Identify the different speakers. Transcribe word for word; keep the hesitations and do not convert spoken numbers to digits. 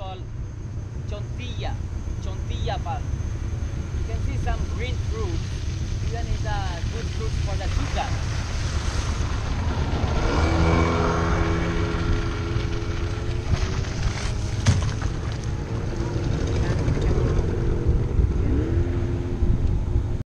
Speaker 1: called chontilla, chontilla palm. You can see some green fruit. Even is a good fruit for the sugar.